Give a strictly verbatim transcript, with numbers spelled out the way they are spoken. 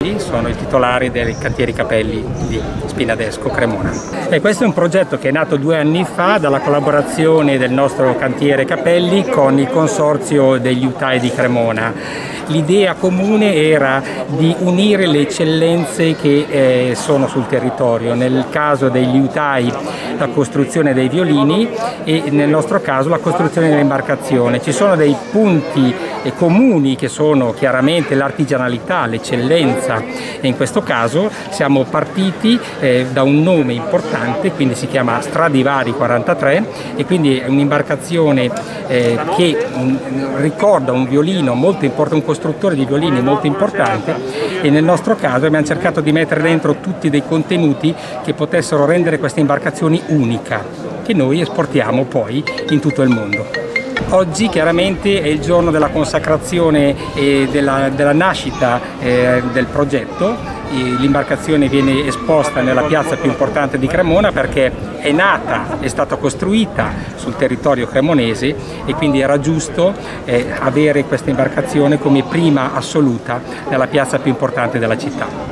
Sono i titolari dei cantieri Capelli di Spinadesco, Cremona. E questo è un progetto che è nato due anni fa dalla collaborazione del nostro cantiere Capelli con il consorzio degli liutai di Cremona. L'idea comune era di unire le eccellenze che eh, sono sul territorio, nel caso dei liutai la costruzione dei violini e nel nostro caso la costruzione dell'imbarcazione. Ci sono dei punti eh, comuni che sono chiaramente l'artigianalità, l'eccellenza, e in questo caso siamo partiti eh, da un nome importante, quindi si chiama Stradivari quarantatré, e quindi è un'imbarcazione eh, che mh, ricorda un violino molto importante, un costruttore di violini molto importante, e nel nostro caso abbiamo cercato di mettere dentro tutti dei contenuti che potessero rendere queste imbarcazioni unica, che noi esportiamo poi in tutto il mondo. Oggi chiaramente è il giorno della consacrazione e della, della nascita eh, del progetto. L'imbarcazione viene esposta nella piazza più importante di Cremona perché è nata, è stata costruita sul territorio cremonese, e quindi era giusto eh, avere questa imbarcazione come prima assoluta nella piazza più importante della città.